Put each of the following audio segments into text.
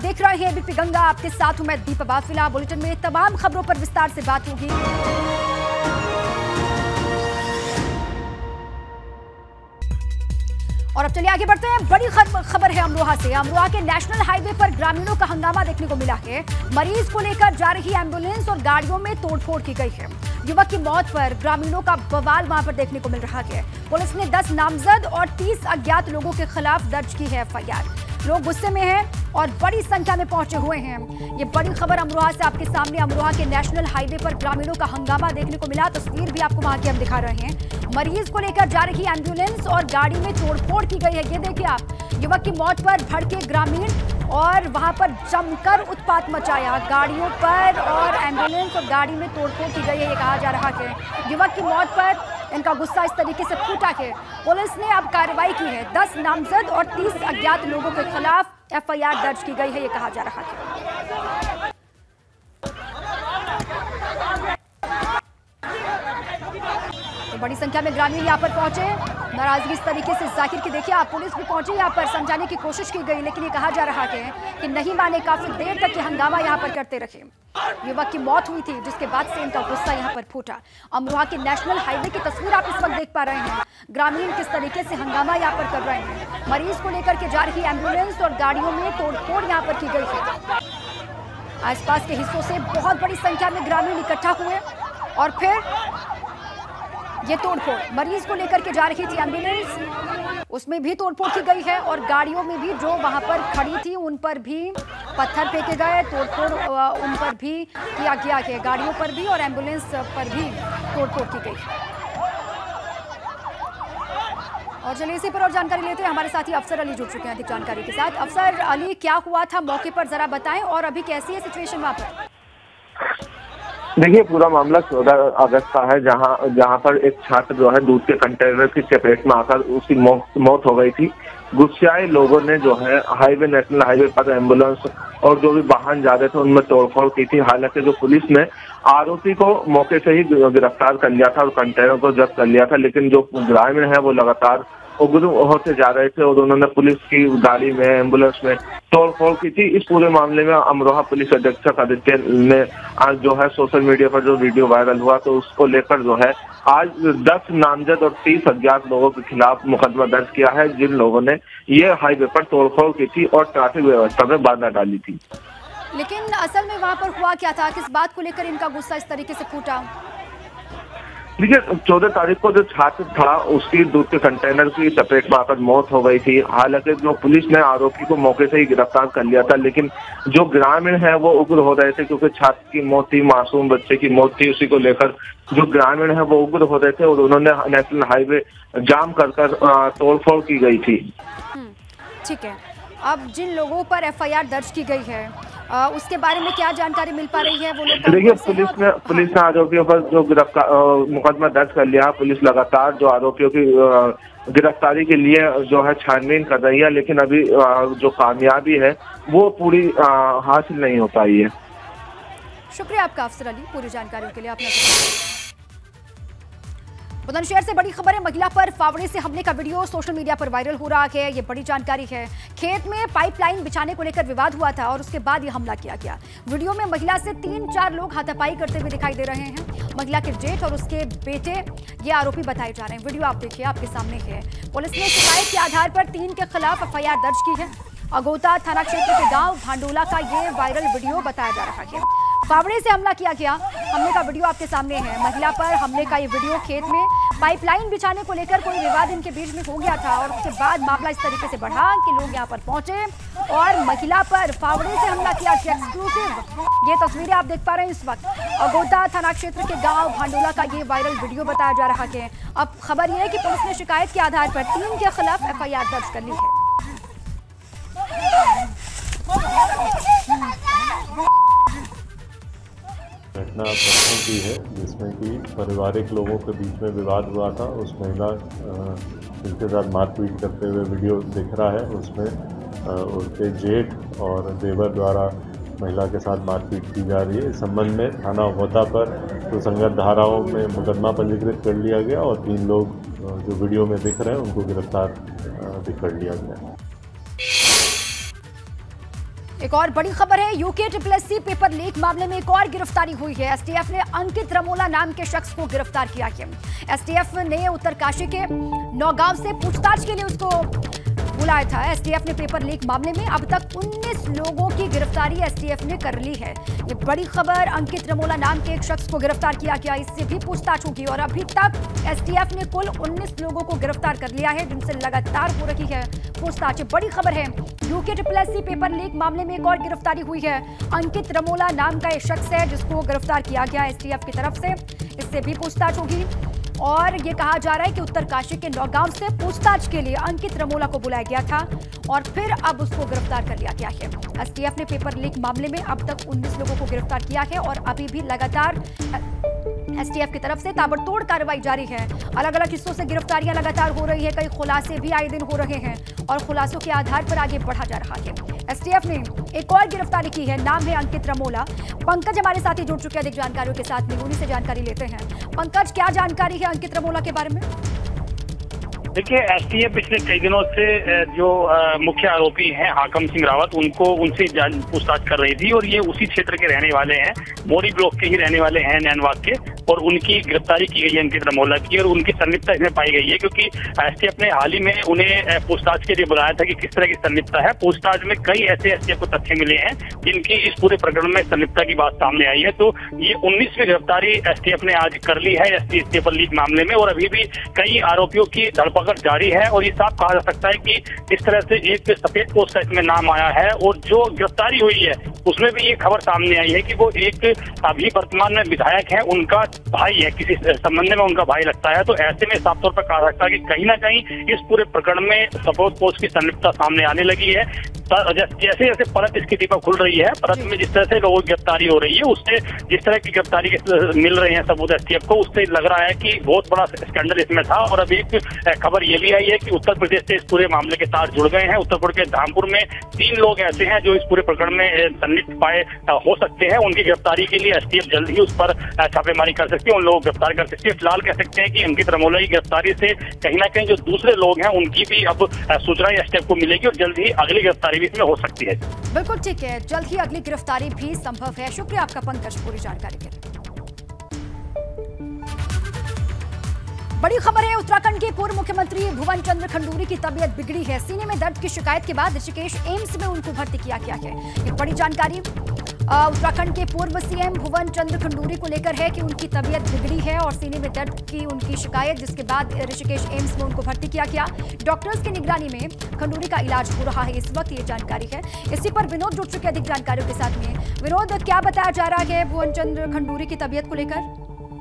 देख रहे हैं एबीपी गंगा, आपके साथ हूं मैं दीपा बाफिला। बुलेटिन में तमाम खबरों पर विस्तार से बात होगी। और अब चलिए आगे बढ़ते हैं। बड़ी खबर है अमरोहा से। अमरोहा के नेशनल हाईवे पर ग्रामीणों का हंगामा देखने को मिला है। मरीज को लेकर जा रही एम्बुलेंस और गाड़ियों में तोड़फोड़ की गई है। युवक की मौत पर ग्रामीणों का बवाल वहां पर देखने को मिल रहा है। पुलिस ने 10 नामजद और 30 अज्ञात लोगों के खिलाफ दर्ज की है एफआईआर। लोग गुस्से में हैं और बड़ी संख्या में पहुंचे हुए हैं। ये बड़ी खबर अमरोहा से आपके सामने। अमरोहा के नेशनल हाईवे पर ग्रामीणों का हंगामा देखने को मिला। तस्वीर भी आपको वहां की हम दिखा रहे हैं। मरीज को लेकर जा रही एम्बुलेंस और गाड़ी में तोड़फोड़ की गई है। ये देखिए आप, युवक की मौत पर भड़के ग्रामीण और वहां पर जमकर उत्पात मचाया। गाड़ियों पर और एम्बुलेंस और गाड़ी में तोड़फोड़ की गई है, ये कहा जा रहा है। युवक की मौत पर इनका गुस्सा इस तरीके से फूटा है। पुलिस ने अब कार्रवाई की है। 10 नामजद और 30 अज्ञात लोगों के खिलाफ एफआईआर दर्ज की गई है, ये कहा जा रहा है। तो बड़ी संख्या में ग्रामीण यहाँ पर पहुंचे, नाराजगी इस तरीके से जाहिर की। देखिए आप, पुलिस भी पहुंची, यहाँ पर समझाने की कोशिश की गई, लेकिन ये कहा जा रहा है कि नहीं माने। काफी देर तक ये हंगामा यहाँ पर करते रहे। युवक की मौत हुई थी, जिसके बाद से इनका गुस्सा यहाँ पर फूटा। अमरोहा के नेशनल हाईवे की तस्वीर आप इस वक्त देख पा रहे हैं। ग्रामीण किस तरीके से हंगामा यहाँ पर कर रहे हैं। मरीज को लेकर के जा रही एम्बुलेंस और गाड़ियों में तोड़फोड़ यहाँ पर की गई है। आसपास के हिस्सों से बहुत बड़ी संख्या में ग्रामीण इकट्ठा हुए और फिर ये तोड़फोड़। मरीज को लेकर के जा रही थी एम्बुलेंस, उसमें भी तोड़फोड़ की गई है और गाड़ियों में भी जो वहां पर खड़ी थी उन पर भी पत्थर फेंके गए। तोड़फोड़ उन पर भी किया गया है, गाड़ियों पर भी और एम्बुलेंस पर भी तोड़फोड़ की गई। और चलिए इसी पर और जानकारी लेते हैं। हमारे साथी अफसर अली जुड़ चुके हैं अधिक जानकारी के साथ। अफसर अली, क्या हुआ था मौके पर, जरा बताएं, और अभी कैसी है सिचुएशन वहां पर? देखिए, पूरा मामला 14 अगस्त का है, जहां पर एक छात्र जो है दूध के कंटेनर की चपेट में आकर उसकी मौत हो गई थी। गुस्साए लोगों ने जो है नेशनल हाईवे पर एम्बुलेंस और जो भी वाहन जा रहे थे उनमें तोड़फोड़ की थी। हालांकि जो पुलिस ने आरोपी को मौके से ही गिरफ्तार कर लिया था और कंटेनर को जब्त कर लिया था, लेकिन जो ग्रामीण है वो लगातार उग्र होते जा रहे थे और उन्होंने पुलिस की गाड़ी में, एम्बुलेंस में तोड़फोड़ की थी। इस पूरे मामले में अमरोहा पुलिस अधीक्षक आदित्य ने आज जो है सोशल मीडिया पर जो वीडियो वायरल हुआ तो उसको लेकर जो है आज 10 नामजद और 30 अज्ञात लोगों के खिलाफ मुकदमा दर्ज किया है, जिन लोगों ने ये हाईवे पर तोड़फोड़ की थी और ट्रैफिक व्यवस्था में बाधा डाली थी। लेकिन असल में वहां पर हुआ क्या था? किस बात को लेकर इनका गुस्सा इस तरीके से फूटा? देखिए, 14 तारीख को जो छात्र था उसकी दूध के कंटेनर की चपेट में आकर मौत हो गई थी। हालांकि जो पुलिस ने आरोपी को मौके से ही गिरफ्तार कर लिया था, लेकिन जो ग्रामीण है वो उग्र हो रहे थे क्योंकि छात्र की मौत थी, मासूम बच्चे की मौत थी। उसी को लेकर जो ग्रामीण है वो उग्र हो रहे थे और उन्होंने नेशनल हाईवे जाम कर तोड़फोड़ की गई थी। ठीक है, अब जिन लोगों पर एफआईआर दर्ज की गई है उसके बारे में क्या जानकारी मिल पा रही है? वो लोग देखिए, पुलिस ने आरोपियों पर जो मुकदमा दर्ज कर लिया। पुलिस लगातार जो आरोपियों की गिरफ्तारी के लिए जो है छानबीन कर रही है, लेकिन अभी जो कामयाबी है वो पूरी हासिल नहीं हो पाई है। शुक्रिया आपका अफसर अली पूरी जानकारी के लिए। अपना बुलंदशहर से बड़ी खबर है। महिला पर फावड़े से हमले का वीडियो सोशल मीडिया पर वायरल हो रहा है। ये बड़ी जानकारी है। खेत में पाइपलाइन बिछाने को लेकर विवाद हुआ था और उसके बाद ये हमला किया गया। वीडियो में महिला से 3-4 लोग हाथापाई करते हुए दिखाई दे रहे हैं। महिला के जेठ और उसके बेटे ये आरोपी बताए जा रहे हैं। वीडियो आप देखिए, आपके सामने है। पुलिस ने शिकायत के आधार पर 3 के खिलाफ एफआईआर दर्ज की है। अगोता थाना क्षेत्र के गांव भांडोला का ये वायरल वीडियो बताया जा रहा है। फावड़े से हमला किया गया। हमले का वीडियो आपके सामने है। महिला पर हमले का ये वीडियो, खेत में पाइपलाइन बिछाने को लेकर कोई विवाद इनके बीच में हो गया था और उसके बाद मामला इस तरीके से बढ़ा कि लोग यहाँ पर पहुंचे और महिला पर फावड़े से हमला किया। एक्सक्लूसिव ये तस्वीरें आप देख पा रहे हैं इस वक्त। अगोता थाना क्षेत्र के गांव भांडोला का ये वायरल वीडियो बताया जा रहा है। अब खबर यह है कि पुलिस ने शिकायत के आधार पर 3 के खिलाफ एफआईआर दर्ज कर ली है। घटना परसों की है, जिसमें कि पारिवारिक लोगों के बीच में विवाद हुआ था। उस महिला जिनके साथ मारपीट करते हुए वीडियो दिख रहा है, उसमें उसके जेठ और देवर द्वारा महिला के साथ मारपीट की जा रही है। इस संबंध में थाना होता पर सुसंगत धाराओं में मुकदमा पंजीकृत कर लिया गया और 3 लोग जो वीडियो में दिख रहे हैं उनको गिरफ्तार भी कर लिया गया। एक और बड़ी खबर है, यूके SSC पेपर लीक मामले में एक और गिरफ्तारी हुई है। एसटीएफ ने अंकित रमोला नाम के शख्स को गिरफ्तार किया है। एसटीएफ ने उत्तरकाशी के नौगांव से पूछताछ के लिए उसको बुलाया था। एसटीएफ ने पेपर लीक मामले में अब तक 19 लोगों की गिरफ्तारी एसटीएफ ने कर ली है। ये बड़ी खबर, अंकित रमोला नाम के एक शख्स को गिरफ्तार किया गया, इससे भी पूछताछ होगी और अभी तक एसटीएफ ने कुल 19 लोगों को गिरफ्तार कर लिया है, जिनसे लगातार हो रही है पूछताछ। बड़ी खबर है, यूके SSC पेपर लीक मामले में एक और गिरफ्तारी हुई है। अंकित रमोला नाम का एक शख्स है जिसको गिरफ्तार किया गया एसटीएफ की तरफ से, इससे भी पूछताछ होगी। और ये कहा जा रहा है कि उत्तरकाशी के नौगांव से पूछताछ के लिए अंकित रमोला को बुलाया गया था और फिर अब उसको गिरफ्तार कर लिया गया है। एसटीएफ ने पेपर लीक मामले में अब तक 19 लोगों को गिरफ्तार किया है और अभी भी लगातार एसटीएफ की तरफ से ताबड़तोड़ कार्रवाई जारी है। अलग अलग हिस्सों से गिरफ्तारियां लगातार हो रही है, कई खुलासे भी आए दिन हो रहे हैं और खुलासों के आधार पर आगे बढ़ा जा रहा है। एसटीएफ ने एक और गिरफ्तारी की है, नाम है अंकित रमोला। पंकज हमारे साथ ही जुड़ चुके हैं अधिक जानकारियों के साथ में, उन्हीं से जानकारी लेते हैं। पंकज, क्या जानकारी है अंकित रमोला के बारे में? देखिए, एसटीएफ पिछले कई दिनों से जो मुख्य आरोपी हैं हाकम सिंह रावत, उनसे पूछताछ कर रही थी और ये उसी क्षेत्र के रहने वाले हैं, मोरी ब्लॉक के ही रहने वाले हैं नैनवाग के, और उनकी गिरफ्तारी की गई है अंकित रमोला की और उनकी संलिप्तता इसमें पाई गई है क्योंकि एसटीएफ ने हाल ही में उन्हें पूछताछ के लिए बुलाया था कि किस तरह की संलिप्तता है। पूछताछ में कई ऐसे एसटीएफ को तथ्य मिले हैं जिनकी इस पूरे प्रकरण में संलिप्तता की बात सामने आई है। तो ये 19वीं गिरफ्तारी एसटीएफ ने आज कर ली है इस पेपर लीक मामले में और अभी भी कई आरोपियों की धरपकड़ जारी है और ये साफ कहा जा सकता है कि इस तरह से एक सफेद पोस्ट का इसमें नाम आया है और जो गिरफ्तारी हुई है उसमें भी ये खबर सामने आई है कि वो एक अभी वर्तमान में विधायक है, उनका भाई है, किसी संबंध में उनका भाई लगता है। तो ऐसे में साफ तौर पर कहा सकता है कि कहीं ना कहीं इस पूरे प्रकरण में सफेद पोस्ट की संलिप्तता सामने आने लगी है। जैसे जैसे परत इसकी दीपक खुल रही है, परत में जिस तरह से लोगों की गिरफ्तारी हो रही है, उससे जिस तरह की गिरफ्तारी मिल रहे हैं सबूत एसटीएफ को, उससे लग रहा है कि बहुत बड़ा स्कैंडल इसमें था। और अभी एक खबर ये भी आई है कि उत्तर प्रदेश से इस पूरे मामले के तार जुड़ गए हैं। उत्तर प्रदेश के धामपुर में 3 लोग ऐसे हैं जो इस पूरे प्रकरण में संलिप्त पाए हो सकते हैं। उनकी गिरफ्तारी के लिए एसटीएफ जल्द ही उस पर छापेमारी कर सकती है, उन लोगों को गिरफ्तार कर सकती है। फिलहाल कह सकते हैं कि अंकित रमोला की गिरफ्तारी से कहीं ना कहीं जो दूसरे लोग हैं उनकी भी अब सूचना एसटीएफ को मिलेगी और जल्द ही अगली गिरफ्तारी भी इसमें हो सकती है। बिल्कुल ठीक है, जल्द ही अगली गिरफ्तारी भी संभव है। शुक्रिया आपका पंकज पूरी जानकारी के लिए। बड़ी खबर है, उत्तराखंड के पूर्व मुख्यमंत्री भुवन चंद्र खंडूरी की तबीयत बिगड़ी है। सीने में दर्द की शिकायत के बाद ऋषिकेश एम्स में उनको भर्ती किया गया है। ये बड़ी जानकारी उत्तराखंड के पूर्व सीएम भुवन चंद्र खंडूरी को लेकर है कि उनकी तबीयत बिगड़ी है और सीने में दर्द की उनकी शिकायत, जिसके बाद ऋषिकेश एम्स में उनको भर्ती किया गया। डॉक्टर्स की निगरानी में खंडूरी का इलाज हो रहा है इस वक्त, ये जानकारी है। इसी पर विनोद जुड़ चुके अधिक जानकारियों के साथ में। विनोद, क्या बताया जा रहा है भुवन चंद्र खंडूरी की तबीयत को लेकर?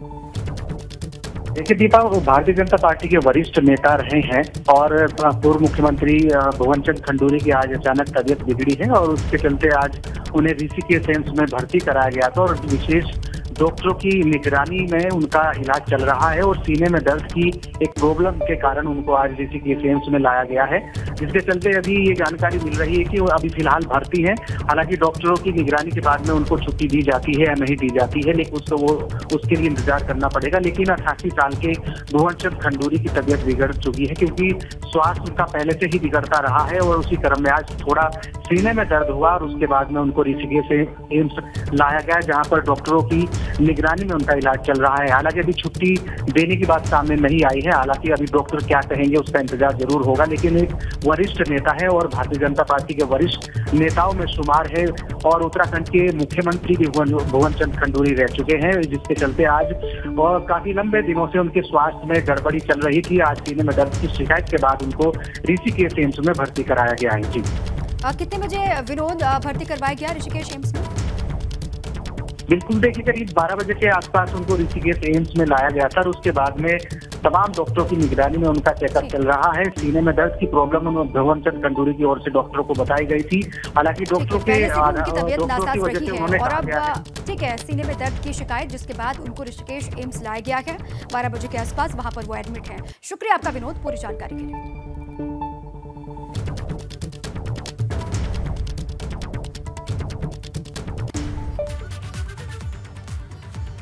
देखिए दीपा, वो भारतीय जनता पार्टी के वरिष्ठ नेता रहे हैं और पूर्व मुख्यमंत्री भुवन चंद्र खंडूरी की आज अचानक तबीयत बिगड़ी है और उसके चलते आज उन्हें ऋषिकेश एम्स में भर्ती कराया गया था और विशेष डॉक्टरों की निगरानी में उनका इलाज चल रहा है और सीने में दर्द की एक प्रॉब्लम के कारण उनको आज ऋषिकेश एम्स में लाया गया है, जिसके चलते अभी ये जानकारी मिल रही है कि वो अभी फिलहाल भर्ती है। हालांकि डॉक्टरों की निगरानी के बाद में उनको छुट्टी दी जाती है या नहीं दी जाती है, लेकिन उसके लिए इंतजार करना पड़ेगा। लेकिन 88 साल के भुवन चंद्र खंडूरी की तबीयत बिगड़ चुकी है क्योंकि स्वास्थ्य उनका पहले से ही बिगड़ता रहा है और उसी क्रम में आज थोड़ा सीने में दर्द हुआ और उसके बाद में उनको ऋषिकेश एम्स लाया गया, जहाँ पर डॉक्टरों की निगरानी में उनका इलाज चल रहा है। हालांकि अभी छुट्टी देने की बात सामने नहीं आई है, हालांकि अभी डॉक्टर क्या कहेंगे उसका इंतजार जरूर होगा। लेकिन एक वरिष्ठ नेता है और भारतीय जनता पार्टी के वरिष्ठ नेताओं में शुमार है और उत्तराखंड के मुख्यमंत्री भी भुवन चंद्र खंडूरी रह चुके हैं, जिसके चलते आज और काफी लंबे दिनों से उनके स्वास्थ्य में गड़बड़ी चल रही थी। आज सीने में दर्द की शिकायत के बाद उनको ऋषिकेश एम्स में भर्ती कराया गया है। जी, कितने बजे विनोद भर्ती करवाया गया ऋषिकेश एम्स में? बिल्कुल, देखिए करीब 12 बजे के आसपास उनको ऋषिकेश एम्स में लाया गया था और उसके बाद में तमाम डॉक्टरों की निगरानी में उनका चेकअप चल रहा है। सीने में दर्द की प्रॉब्लम भुवन चंद्र खंडूरी की ओर से डॉक्टरों को बताई गई थी। हालांकि डॉक्टरों की वजह से उन्होंने और अब ठीक है, सीने में दर्द की शिकायत, जिसके बाद उनको ऋषिकेश एम्स लाया गया है 12 बजे के आसपास, वहां पर वो एडमिट है। शुक्रिया आपका विनोद पूरी जानकारी के लिए।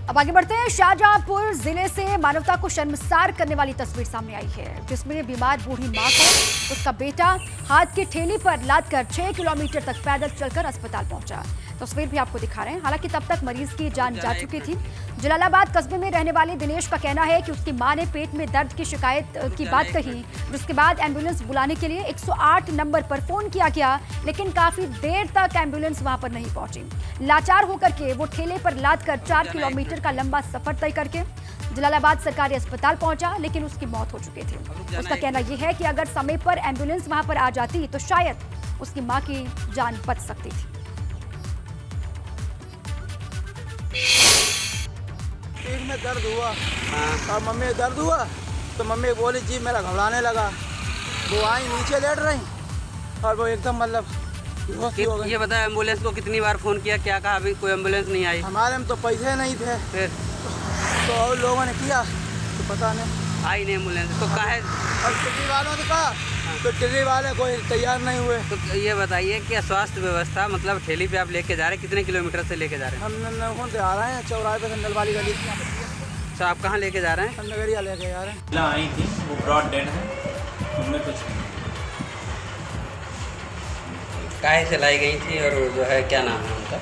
अब आगे बढ़ते हैं। शाहजहांपुर जिले से मानवता को शर्मसार करने वाली तस्वीर सामने आई है, जिसमें बीमार बूढ़ी मां को उसका बेटा हाथ की ठेली पर लादकर 6 किलोमीटर तक पैदल चलकर अस्पताल पहुंचा। तस्वीर भी आपको दिखा रहे हैं। हालांकि तब तक मरीज की जान जा चुकी थी। जलालाबाद कस्बे में रहने वाले दिनेश का कहना है कि उसकी मां ने पेट में दर्द की शिकायत की बात कही, जिसके बाद एम्बुलेंस बुलाने के लिए 108 नंबर पर फोन किया गया, लेकिन काफी देर तक एम्बुलेंस वहां पर नहीं पहुंची। लाचार होकर के वो ठेले पर लादकर 4 किलोमीटर का लंबा सफर तय करके जलालाबाद सरकारी अस्पताल पहुंचा, लेकिन उसकी मौत हो चुकी थी। उसका कहना यह है कि अगर समय पर एम्बुलेंस वहां पर आ जाती तो शायद उसकी मां की जान बच सकती थी। पेट में दर्द हुआ और मम्मी दर्द हुआ तो मम्मी बोली जी मेरा घबराने लगा। वो आई नीचे लेट रही और वो एकदम मतलब ये बताया एम्बुलेंस को कितनी बार फोन किया, क्या कहा? अभी कोई एम्बुलेंस नहीं आई। हमारे में तो पैसे नहीं थे, फिर तो और लोगों ने किया तो पता नहीं आई नहीं एम्बुलेंस। तो काहे? और टिकरी वालों ने कहा तो टिकरी वाले कोई तैयार नहीं हुए। तो ये बताइए कि स्वास्थ्य व्यवस्था मतलब ठेली पे आप लेके जा रहे हैं, कितने किलोमीटर से लेके जा रहे हैं? हम नौखों से आ रहे हैं चौराहे पे संडल वाली गली। तो आप कहाँ लेके जा रहे हैं? नगरिया लेके जा रहे हैं। आई थी वो ब्रॉड डेड है, उनमें कुछ काहे से लाई गई थी और जो है क्या नाम है उनका?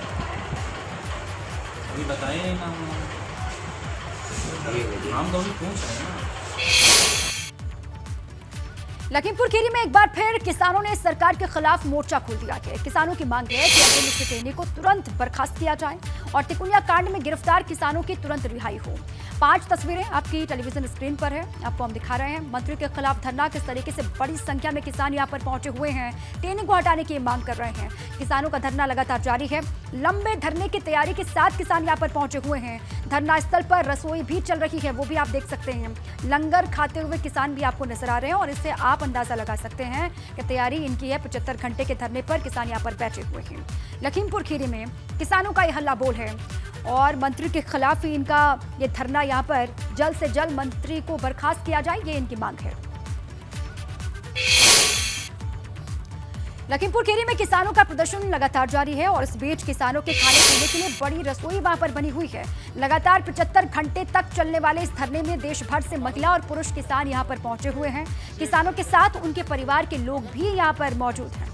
अभी बताइए नाम तो अभी पूछ रहे हैं ना। लखीमपुर खीरी में एक बार फिर किसानों ने सरकार के खिलाफ मोर्चा खोल दिया है। किसानों की मांग है कि अब्दुल हुसैनी को तुरंत बर्खास्त किया जाए और तिकुनिया कांड में गिरफ्तार किसानों की तुरंत रिहाई हो। 5 तस्वीरें आपकी टेलीविजन स्क्रीन पर है, आपको हम दिखा रहे हैं। मंत्री के खिलाफ धरना, किस तरीके से बड़ी संख्या में किसान यहाँ पर पहुंचे हुए हैं, टेनी को हटाने की मांग कर रहे हैं। किसानों का धरना लगातार जारी है। लंबे धरने की तैयारी के साथ किसान यहाँ पर पहुंचे हुए हैं। धरना स्थल पर रसोई भी चल रही है, वो भी आप देख सकते हैं। लंगर खाते हुए किसान भी आपको नजर आ रहे हैं और इससे आप अंदाजा लगा सकते हैं कि तैयारी इनकी है। 75 घंटे के धरने पर किसान यहाँ पर बैठे हुए हैं। लखीमपुर खीरी में किसानों का यह हल्ला बोल है और मंत्री के खिलाफ ही इनका ये धरना, यहाँ पर जल्द से जल्द मंत्री को बर्खास्त किया जाए, ये इनकी मांग है। लखीमपुर खीरी में किसानों का प्रदर्शन लगातार जारी है और इस बीच किसानों के खाने पीने के लिए बड़ी रसोई वहां पर बनी हुई है। लगातार 75 घंटे तक चलने वाले इस धरने में देश भर से महिला और पुरुष किसान यहां पर पहुंचे हुए हैं। किसानों के साथ उनके परिवार के लोग भी यहां पर मौजूद हैं।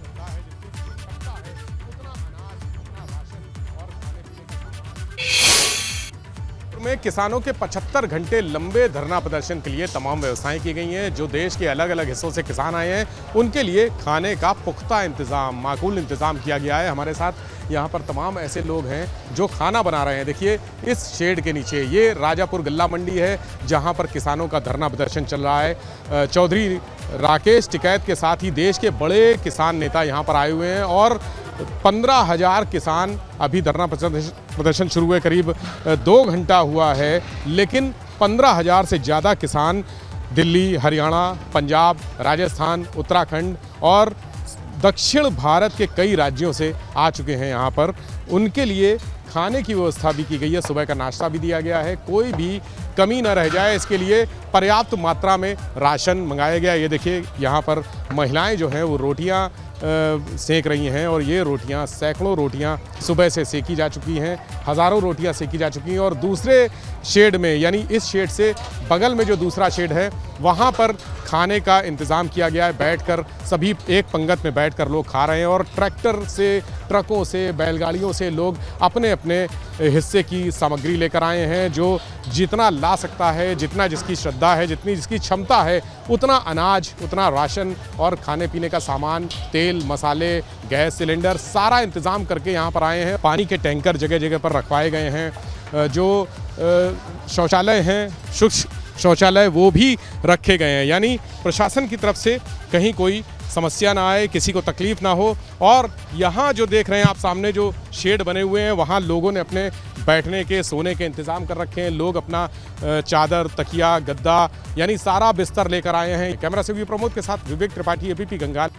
में किसानों के 75 घंटे लंबे धरना प्रदर्शन के लिए तमाम व्यवस्थाएं की गई हैं। जो देश के अलग अलग हिस्सों से किसान आए हैं उनके लिए खाने का पुख्ता इंतज़ाम, माकूल इंतज़ाम किया गया है। हमारे साथ यहाँ पर तमाम ऐसे लोग हैं जो खाना बना रहे हैं। देखिए इस शेड के नीचे ये राजापुर गल्ला मंडी है जहाँ पर किसानों का धरना प्रदर्शन चल रहा है। चौधरी राकेश टिकैत के साथ ही देश के बड़े किसान नेता यहाँ पर आए हुए हैं और 15,000 किसान अभी धरना प्रदर्शन शुरू हुए करीब 2 घंटा हुआ है, लेकिन 15,000 से ज़्यादा किसान दिल्ली, हरियाणा, पंजाब, राजस्थान, उत्तराखंड और दक्षिण भारत के कई राज्यों से आ चुके हैं यहाँ पर। उनके लिए खाने की व्यवस्था भी की गई है, सुबह का नाश्ता भी दिया गया है, कोई भी कमी न रह जाए इसके लिए पर्याप्त मात्रा में राशन मंगाया गया। ये देखिए यहाँ पर महिलाएं जो हैं वो रोटियाँ सेक रही हैं और ये रोटियां, सैकड़ों रोटियां सुबह से सेकी जा चुकी हैं, हज़ारों रोटियां सेकी जा चुकी हैं। और दूसरे शेड में यानी इस शेड से बगल में जो दूसरा शेड है वहाँ पर खाने का इंतज़ाम किया गया है। बैठकर सभी एक पंगत में बैठकर लोग खा रहे हैं और ट्रैक्टर से, ट्रकों से, बैलगाड़ियों से लोग अपने अपने हिस्से की सामग्री लेकर आए हैं। जो जितना ला सकता है, जितना जिसकी श्रद्धा है, जितनी जिसकी क्षमता है, उतना अनाज, उतना राशन और खाने पीने का सामान, तेल, मसाले, गैस सिलेंडर सारा इंतज़ाम करके यहाँ पर आए हैं। पानी के टैंकर जगह जगह पर रखवाए गए हैं। जो शौचालय हैं, शुष्क शौचालय, वो भी रखे गए हैं। यानी प्रशासन की तरफ से कहीं कोई समस्या ना आए, किसी को तकलीफ ना हो। और यहाँ जो देख रहे हैं आप सामने जो शेड बने हुए हैं वहाँ लोगों ने अपने बैठने के, सोने के इंतज़ाम कर रखे हैं। लोग अपना चादर, तकिया, गद्दा यानी सारा बिस्तर लेकर आए हैं। कैमरा से प्रमोद के साथ विवेक त्रिपाठी, एबीपी गंगाल।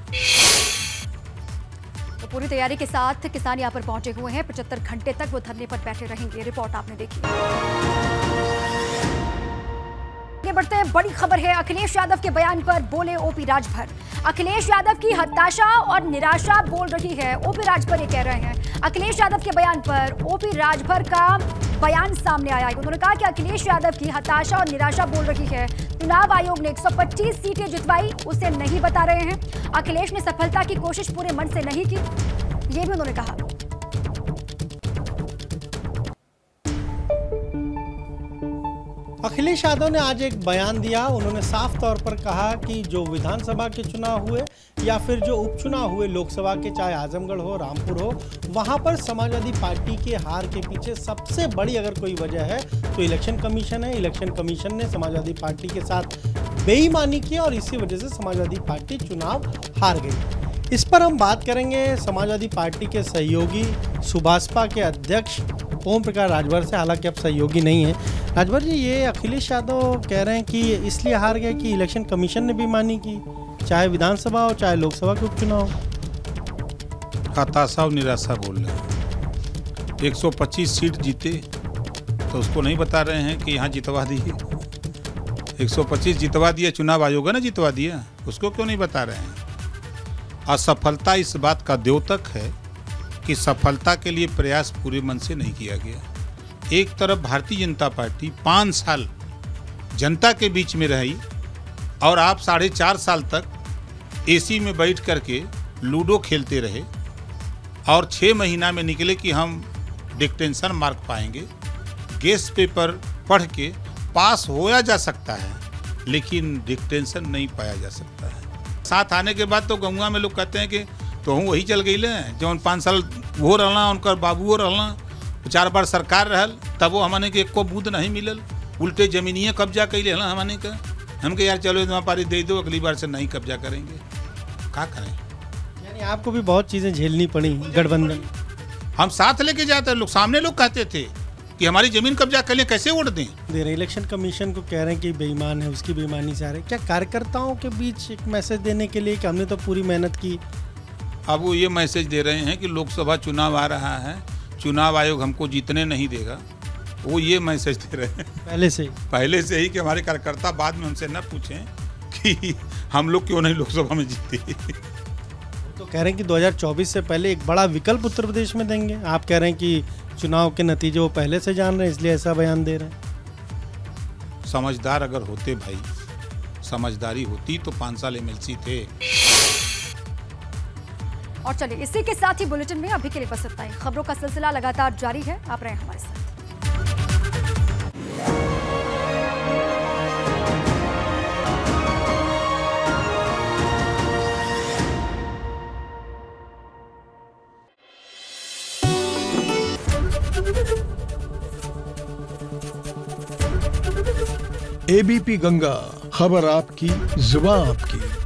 तो पूरी तैयारी के साथ किसान यहाँ पर पहुंचे हुए हैं। 75 घंटे तक वो धरने पर बैठे रहेंगे। रिपोर्ट आपने देखी। आगे बढ़ते हैं, बड़ी खबर है। अखिलेश यादव के बयान पर बोले ओपी राजभर। अखिलेश यादव की हताशा और निराशा बोल रही है। ओपी राजभर ये कह रहे हैं। अखिलेश यादव के बयान पर ओपी राजभर का बयान सामने आया है। उन्होंने कहा कि अखिलेश यादव की हताशा और निराशा बोल रही है। चुनाव आयोग ने 125 सीटें जितवाई, उसे नहीं बता रहे हैं। अखिलेश ने सफलता की कोशिश पूरे मन से नहीं की, ये भी उन्होंने कहा। अखिलेश यादव ने आज एक बयान दिया। उन्होंने साफ तौर पर कहा कि जो विधानसभा के चुनाव हुए या फिर जो उपचुनाव हुए लोकसभा के, चाहे आजमगढ़ हो, रामपुर हो, वहां पर समाजवादी पार्टी के हार के पीछे सबसे बड़ी अगर कोई वजह है तो इलेक्शन कमीशन है। इलेक्शन कमीशन ने समाजवादी पार्टी के साथ बेईमानी की और इसी वजह से समाजवादी पार्टी चुनाव हार गई। इस पर हम बात करेंगे समाजवादी पार्टी के सहयोगी सुभाषपा के अध्यक्ष ओम प्रकाश राजभर से, हालांकि अब सहयोगी नहीं है। राजभर जी, ये अखिलेश यादव कह रहे हैं कि इसलिए हार गए कि इलेक्शन कमीशन ने बेईमानी की, चाहे विधानसभा हो चाहे लोकसभा के उपचुनाव हो। हताशा और निराशा बोल रहे हैं। 125 सीट जीते तो उसको नहीं बता रहे हैं कि यहाँ जितवा दिए। 125 जितवा दिया, चुनाव आयोग ने जितवा दिया, उसको क्यों नहीं बता रहे हैं? असफलता इस बात का द्योतक है कि सफलता के लिए प्रयास पूरे मन से नहीं किया गया। एक तरफ भारतीय जनता पार्टी 5 साल जनता के बीच में रही और आप 4.5 साल तक एसी में बैठ करके लूडो खेलते रहे और 6 महीना में निकले कि हम डिक्टेंशन मार्क पाएंगे। गेस्ट पेपर पढ़ के पास होया जा सकता है, लेकिन डिक्टेंशन नहीं पाया जा सकता है। साथ आने के बाद तो गंगा में लोग कहते हैं कि तो हम वही चल गई जो 5 साल वो रहना, उनका बाबू रहना, 4 बार सरकार रहल, तब वो हमने के एको बूथ नहीं मिलल, उल्टे जमीनिया कब्जा कैले हल हमने का। हमके यार चलो इतना पारी दे दो, अगली बार से नहीं कब्जा करेंगे। क्या करें? यानी आपको भी बहुत चीजें झेलनी पड़ी गठबंधन। हम साथ लेके जाते, लोग सामने लोग कहते थे कि हमारी जमीन कब्जा कर ले, कैसे वोट दें? दे रहे इलेक्शन कमीशन को कह रहे हैं कि बेईमान है, उसकी बेईमानी से आ रहे। क्या कार्यकर्ताओं के बीच एक मैसेज देने के लिए कि हमने तो पूरी मेहनत की? अब वो ये मैसेज दे रहे हैं कि लोकसभा चुनाव आ रहा है, चुनाव आयोग हमको जीतने नहीं देगा। वो ये मैसेज दे रहे हैं पहले से ही कि हमारे कार्यकर्ता बाद में हमसे न पूछें कि हम लोग क्यों नहीं लोकसभा में जीते। तो कह रहे हैं कि 2024 से पहले एक बड़ा विकल्प उत्तर प्रदेश में देंगे। आप कह रहे हैं कि चुनाव के नतीजे वो पहले से जान रहे हैं, इसलिए ऐसा बयान दे रहे हैं। समझदार अगर होते भाई, समझदारी होती तो 5 साल एमएलसी थे। और चलिए इसी के साथ ही बुलेटिन में अभी के लिए बस इतना ही। खबरों का सिलसिला लगातार जारी है, आप रहें हमारे साथ। एबीपी गंगा, खबर आपकी, जुबान आपकी।